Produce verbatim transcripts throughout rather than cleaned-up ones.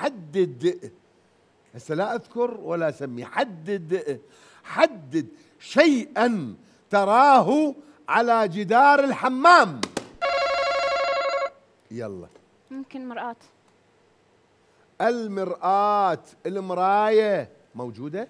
حدد. هسه لا اذكر ولا اسمي. حدد حدد شيئا تراه على جدار الحمام. يلا. ممكن مرآة. المرآة، المراية موجودة؟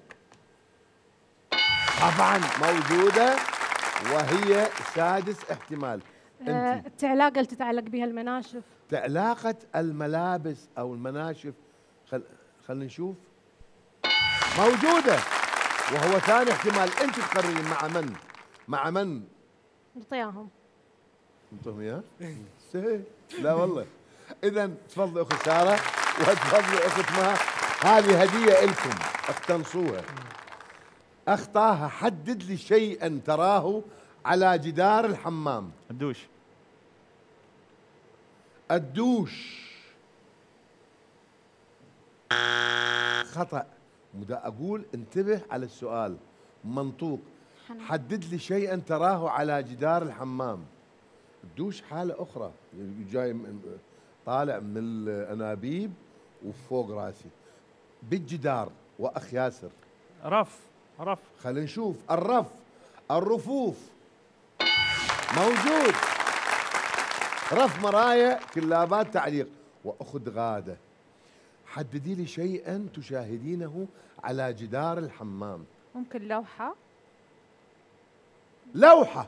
طبعا موجودة، وهي سادس احتمال. آه التعلاقة اللي تتعلق بها المناشف. تعلاقة الملابس أو المناشف. خل... خلينا نشوف. موجودة، وهو ثاني احتمال. أنت تقررين مع من؟ مع من؟ نعطيهم. انتم اياه؟ سهل. لا والله. إذا تفضلي أخت سارة وتفضلي أخت مها، هذه هدية لكم اقتنصوها. أخطاها. حدد لي شيئا تراه على جدار الحمام. الدوش. الدوش خطأ. مدا أقول انتبه على السؤال منطوق. حدد لي شيئا تراه على جدار الحمام. الدوش حالة أخرى، جاي طالع من الأنابيب وفوق راسي بالجدار. وأخ ياسر. رف. رف. خلينا نشوف. الرف، الرفوف موجود. رف، مرايا، كلابات، تعليق. وأخذ غادة. حددي لي شيئا تشاهدينه على جدار الحمام. ممكن لوحة. لوحة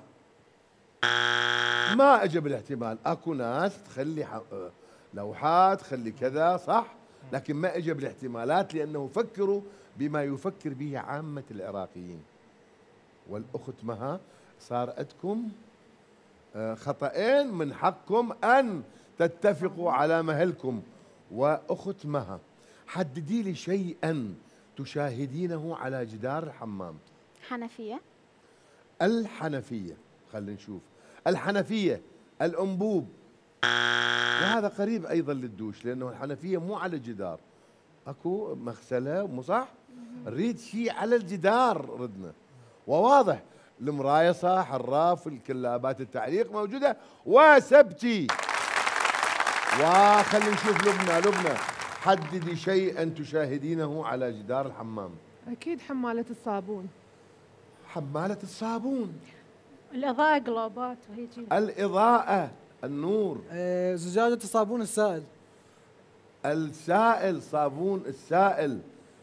ما اجى بالاحتمال. اكو ناس تخلي ح... لوحات، تخلي كذا، صح، لكن ما اجى بالاحتمالات لانه فكروا بما يفكر به عامة العراقيين. والاخت مها صار عندكم خطأين، من حقكم ان تتفقوا على مهلكم. واخت مها، حددي لي شيئا تشاهدينه على جدار الحمام. حنفية. الحنفية. خلينا نشوف. الحنفية، الأنبوب، وهذا قريب أيضا للدوش لأنه الحنفية مو على الجدار. أكو مغسلة، مو صح؟ نريد شيء على الجدار ردنا. وواضح المراية صح، الراف، الكلابات، التعليق موجودة، وسبتي. وخلينا نشوف لبنى. لبنى، حددي شيئا تشاهدينه على جدار الحمام. أكيد حمالة الصابون. حمالة الصابون. الإضاءة، جلوبات وهيجي. الإضاءة، النور. آه زجاجة الصابون السائل. السائل، صابون السائل.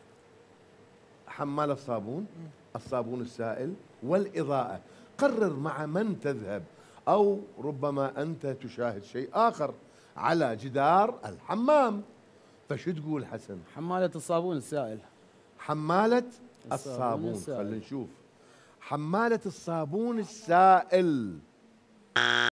حمال الصابون، الصابون السائل، والإضاءة. قرر مع من تذهب، أو ربما أنت تشاهد شيء آخر على جدار الحمام. فشو تقول حسن؟ حمالة الصابون السائل. حمالة الصابون. خلينا نشوف. حمالة الصابون السائل.